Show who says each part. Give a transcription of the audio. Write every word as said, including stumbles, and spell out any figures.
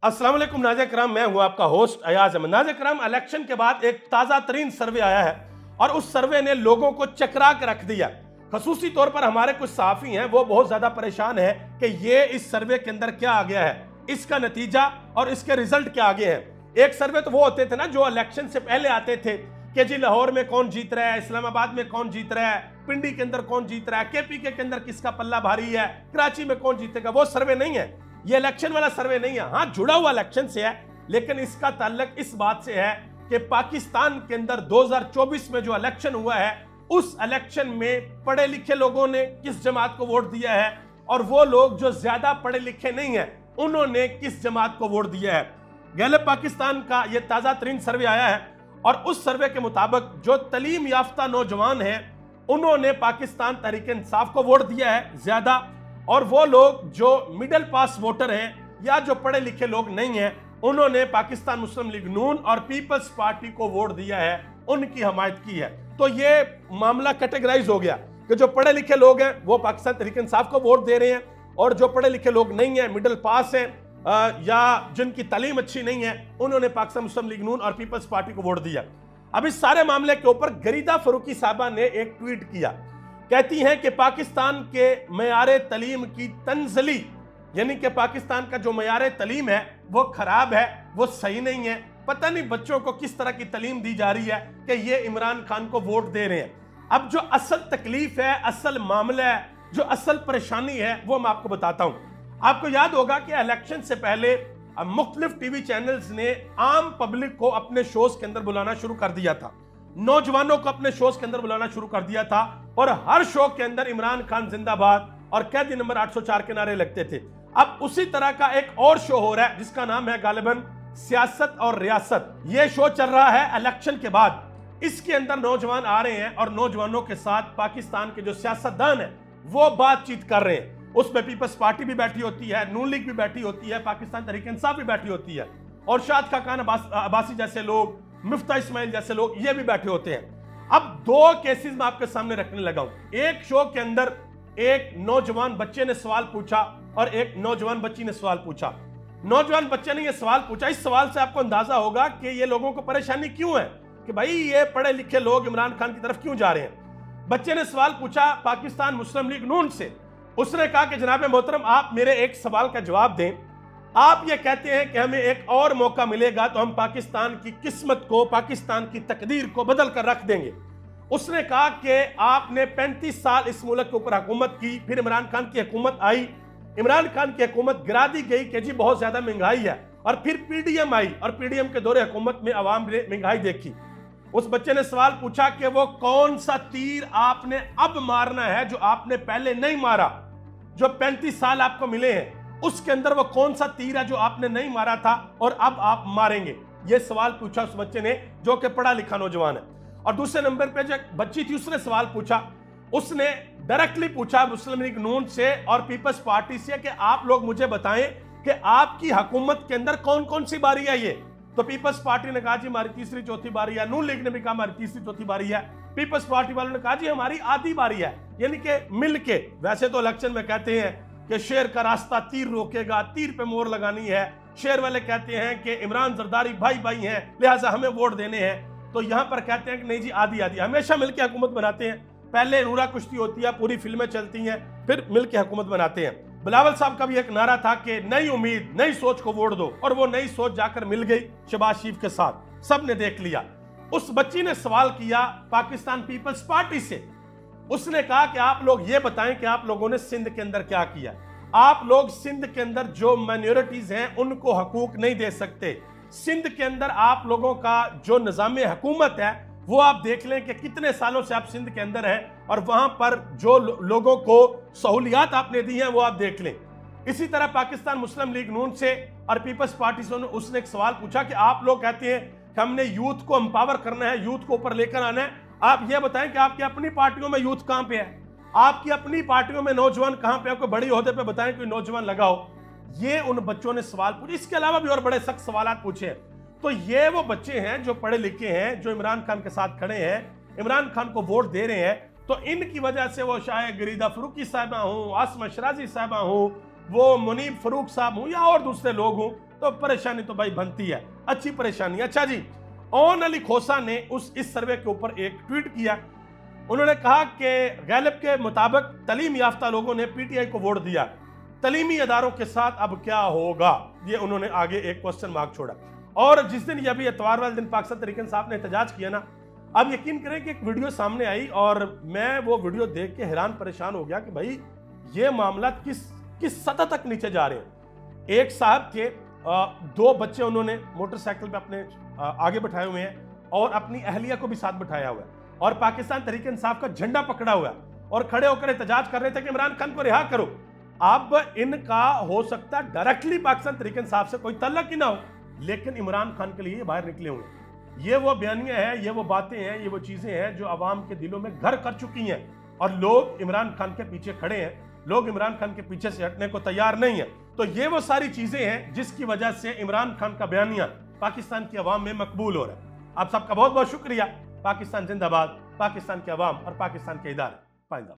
Speaker 1: अस्सलाम वालेकुम नाज़रीन किराम, मैं हूं आपका होस्ट अयाज अहमद। नाज़रीन किराम, इलेक्शन के बाद एक ताज़ा तरीन सर्वे आया है और उस सर्वे ने लोगों को चकरा के रख दिया। खसूसी तौर पर हमारे कुछ सहाफ़ी हैं, वो बहुत ज़्यादा परेशान है कि ये इस सर्वे के अंदर क्या आ गया है, इसका नतीजा और इसके रिजल्ट क्या आ गए हैं। एक सर्वे तो वो होते थे ना जो इलेक्शन से पहले आते थे कि जी लाहौर में कौन जीत रहा है, इस्लामाबाद में कौन जीत रहा है, पिंडी के अंदर कौन जीत रहा है, केपीके के अंदर किसका पल्ला भारी है, कराची में कौन जीतेगा। वो सर्वे नहीं है, ये इलेक्शन वाला सर्वे नहीं है। हाँ, जुड़ा हुआ इलेक्शन से है, लेकिन इसका ताल्लुक इस बात से है कि पाकिस्तान के अंदर दो हज़ार चौबीस में जो इलेक्शन हुआ है, उस इलेक्शन में पढ़े लिखे लोगों ने किस जमात को वोट दिया है और वो लोग जो ज्यादा पढ़े लिखे नहीं है उन्होंने किस जमात को वोट दिया है। गैलप पाकिस्तान का यह ताजा तरीन सर्वे आया है और उस सर्वे के मुताबिक जो तलीम याफ्ता नौजवान हैं उन्होंने पाकिस्तान तहरीक इंसाफ को वोट दिया है ज्यादा, और वो लोग जो मिडिल पास वोटर हैं या जो पढ़े लिखे लोग नहीं हैं उन्होंने पाकिस्तान मुस्लिम लीग नून और पीपल्स पार्टी को वोट दिया है, उनकी हमायत की है। तो ये मामला कैटेगराइज हो गया कि जो पढ़े लिखे लोग हैं वो पाकिस्तान तहरीक इंसाफ को वोट दे रहे हैं और जो पढ़े लिखे लोग नहीं हैं, मिडिल पास हैं या जिनकी तालीम अच्छी नहीं है, उन्होंने पाकिस्तान मुस्लिम लीग नून और पीपल्स पार्टी को वोट दिया। अब इस सारे मामले के ऊपर गरीदा फरूकी साहबा ने एक ट्वीट किया, कहती हैं कि पाकिस्तान के मयारे तलीम की तंजली, यानी कि पाकिस्तान का जो मयारे तलीम है वो खराब है, वो सही नहीं है। पता नहीं बच्चों को किस तरह की तलीम दी जा रही है कि ये इमरान खान को वोट दे रहे हैं। अब जो असल तकलीफ है, असल मामला है, जो असल परेशानी है वो मैं आपको बताता हूं। आपको याद होगा कि इलेक्शन से पहले मुख्तलिफ टीवी चैनल्स ने आम पब्लिक को अपने शोज के अंदर बुलाना शुरू कर दिया था, नौजवानों को अपने शोज के अंदर बुलाना शुरू कर दिया था और हर शो के अंदर इमरान खान जिंदाबाद और कैदी नंबर आठ सौ चार के नारे लगते थे। अब उसी तरह का एक और शो हो रहा है जिसका नाम है गालिबन सियासत और रियासत। यह शो चल रहा है इलेक्शन के बाद। इसके अंदर नौजवान आ रहे हैं और नौजवानों के साथ पाकिस्तान के जो सियासतदान है वो बातचीत कर रहे हैं। उसमें पीपल्स पार्टी भी बैठी होती है, नून लीग भी बैठी होती है, पाकिस्तान तहरीक इंसाफ भी बैठी होती है और शाद खाकान अब्बासी जैसे लोग, मिफ्ता इस्माइल जैसे लोग ये भी बैठे होते हैं। अब दो केसेस मैं आपके सामने रखने लगा हूं। एक शो के अंदर एक नौजवान बच्चे ने सवाल पूछा और एक नौजवान बच्ची ने सवाल पूछा। नौजवान बच्चे ने यह सवाल पूछा, इस सवाल से आपको अंदाजा होगा कि ये लोगों को परेशानी क्यों है कि भाई ये पढ़े लिखे लोग इमरान खान की तरफ क्यों जा रहे हैं। बच्चे ने सवाल पूछा पाकिस्तान मुस्लिम लीग नून से। उसने कहा कि जनाब मोहतरम, आप मेरे एक सवाल का जवाब दें। आप ये कहते हैं कि हमें एक और मौका मिलेगा तो हम पाकिस्तान की किस्मत को, पाकिस्तान की तकदीर को बदल कर रख देंगे। उसने कहा कि आपने पैंतीस साल इस मुल्क के ऊपर हुकूमत की, फिर इमरान खान की हुकूमत आई, इमरान खान की हुकूमत गिरा दी गई कि जी बहुत ज्यादा महंगाई है, और फिर पीडीएम आई और पीडीएम के दौरे हुकूमत में अवाम ने महंगाई देखी। उस बच्चे ने सवाल पूछा कि वो कौन सा तीर आपने अब मारना है जो आपने पहले नहीं मारा, जो पैंतीस साल आपको मिले हैं उसके अंदर वो कौन सा तीर है जो आपने नहीं मारा था और अब आप मारेंगे। ये सवाल पूछा उस बच्चे ने जो कि पढ़ा लिखा नौजवान है। और दूसरे नंबर पे जो बच्ची थी उसने सवाल पूछा, उसने डायरेक्टली पूछा मुस्लिम लीग नून से और पीपल्स पार्टी से कि आप लोग मुझे बताएं कि आपकी हुकूमत के अंदर कौन कौन सी बारी है। ये तो पीपल्स पार्टी ने कहा जी हमारी तीसरी चौथी बारी है, नून लीग ने भी कहा हमारी तीसरी चौथी बारी है, पीपल्स पार्टी वालों ने कहा जी हमारी आधी बारी है, यानी कि मिल के। वैसे तो इलेक्शन में कहते हैं कि शेर का रास्ता तीर रोकेगा, तीर पे मोहर लगानी है। शेर वाले कहते हैं कि इमरान जरदारी भाई भाई हैं लिहाजा हमें वोट देने हैं। तो यहां पर कहते हैं कि नहीं जी आधी आधी, हमेशा मिलकर हुकूमत बनाते हैं। पहले नूरा कुश्ती होती है, पूरी फिल्में चलती हैं, फिर मिलकर हुकूमत बनाते हैं। बिलावल साहब का भी एक नारा था कि नई उम्मीद नई सोच को वोट दो, और वो नई सोच जाकर मिल गई शहबाज शरीफ के साथ, सबने देख लिया। उस बच्ची ने सवाल किया पाकिस्तान पीपल्स पार्टी से। उसने कहा कि आप लोग ये बताएं कि आप लोगों ने सिंध के अंदर क्या किया। आप लोग सिंध के अंदर जो माइनॉरिटीज हैं उनको हकूक नहीं दे सकते। सिंध के अंदर आप लोगों का जो निज़ाम हुकूमत है वो आप देख लें कि कितने सालों से आप सिंध के अंदर हैं और वहां पर जो लो, लोगों को सहूलियात आपने दी हैं वो आप देख लें। इसी तरह पाकिस्तान मुस्लिम लीग नून से और पीपल्स पार्टी से उसने एक सवाल पूछा कि आप लोग कहते हैं कि हमने यूथ को एम्पावर करना है, यूथ को ऊपर लेकर आना है। आप ये बताएं कि आपकी अपनी पार्टियों में यूथ कहां पे है, आपकी अपनी पार्टियों में नौजवान कहां पे, आपको बड़ी ओहदे पे बताएं कोई नौजवान लगाओ। ये उन बच्चों ने सवाल पूछे। इसके अलावा भी और बड़े सख्त सवाल पूछे। तो ये वो बच्चे हैं जो पढ़े लिखे हैं, जो इमरान खान के साथ खड़े हैं, इमरान खान को वोट दे रहे हैं। तो इनकी वजह से वो शायद गरीदा फरूकी साहबा हूं, आसमा शराजी साहबा हूं, वो मुनीब फरूक साहब हूं या और दूसरे लोग हूं, तो परेशानी तो भाई बनती है, अच्छी परेशानी। अच्छा जी, ओन अली खोसा ने उस इस सर्वे के ऊपर एक ट्वीट किया। उन्होंने कहा कि गैलप के मुताबिक तालीम याफ्ता लोगों ने पीटीआई को वोट दिया, तालीमी इदारों के साथ अब क्या होगा, ये उन्होंने आगे एक क्वेश्चन मार्क छोड़ा। और जिस दिन ये भी इतवार वाले दिन पाकिस्तान तहरीक इंसाफ ने एहतजाज किया ना, अब यकीन करें कि एक वीडियो सामने आई और मैं वो वीडियो देख के हैरान परेशान हो गया कि भाई ये मामला किस किस सतह तक नीचे जा रहे हैं। एक साहब के दो बच्चे उन्होंने मोटरसाइकिल पे अपने आगे बैठाए हुए हैं और अपनी अहलिया को भी साथ बैठाया हुआ है और पाकिस्तान तहरीक इंसाफ का झंडा पकड़ा हुआ है और खड़े होकर एहतजाज कर रहे थे कि इमरान खान को रिहा करो। अब इनका हो सकता है डायरेक्टली पाकिस्तान तहरीक इंसाफ से कोई तल्लक ही ना हो, लेकिन इमरान खान के लिए बाहर निकले हुए हैं। ये वो बयानियां हैं, ये वो बातें हैं, ये वो चीजें हैं जो अवाम के दिलों में घर कर चुकी हैं और लोग इमरान खान के पीछे खड़े हैं, लोग इमरान खान के पीछे से हटने को तैयार नहीं है। तो ये वो सारी चीजें हैं जिसकी वजह से इमरान खान का बयानिया पाकिस्तान की अवाम में मकबूल हो रहा है। आप सबका बहुत बहुत शुक्रिया। पाकिस्तान जिंदाबाद, पाकिस्तान के अवाम और पाकिस्तान के इदारे पाइंदा।